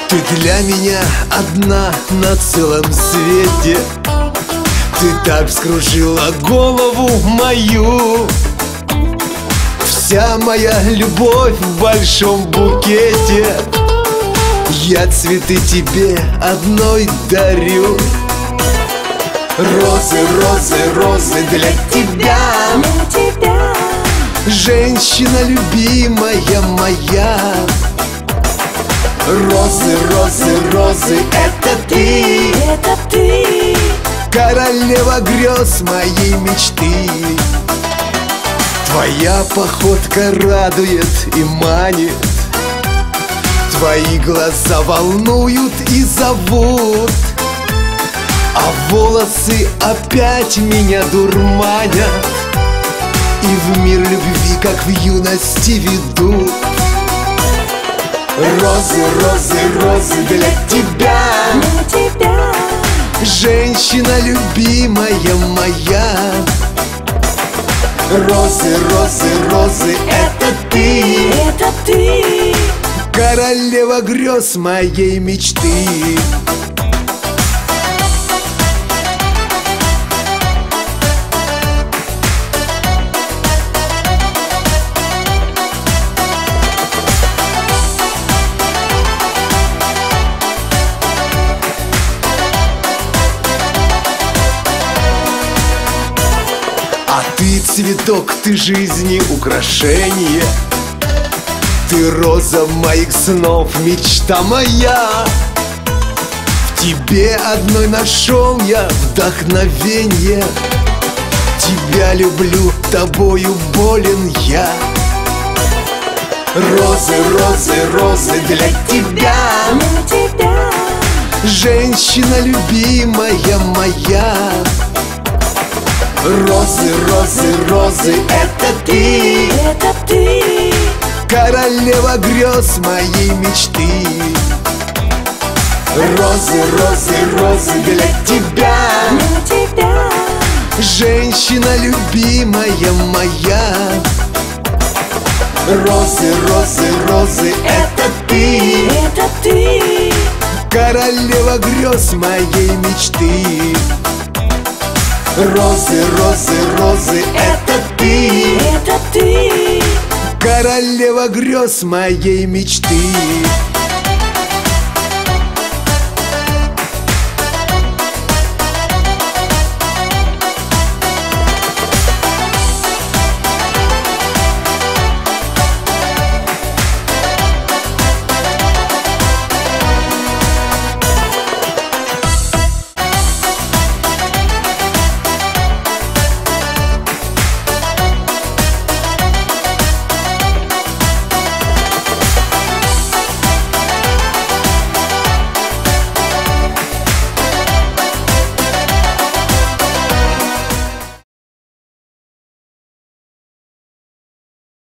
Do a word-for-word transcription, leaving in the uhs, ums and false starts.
Ты для меня одна на целом свете. Ты так вскружила голову мою. Вся моя любовь в большом букете. Я цветы тебе одной дарю. Розы, розы, розы для тебя, для тебя. Женщина любимая моя. Розы, розы, розы, это ты, Это ты, королева грез моей мечты. Твоя походка радует и манит. Твои глаза волнуют и зовут. А волосы опять меня дурманят и в мир любви, как в юности, ведут. Розы, розы, розы для тебя, для тебя. женщина любимая моя. Розы, розы, розы, это ты, Это ты, королева грез моей мечты. А ты цветок, ты жизни украшение. Ты роза моих снов, мечта моя. В тебе одной нашел я вдохновенье. Тебя люблю, тобою болен я. Розы, розы, розы для тебя, для тебя. женщина любимая моя. Розы, розы, розы, это ты, Это ты, королева грез моей мечты. Розы, розы, розы для тебя, для тебя. женщина любимая моя. Розы, розы, розы, это ты, Это ты, королева грез моей мечты. Розы, розы, розы, это ты, Это ты, королева грез моей мечты.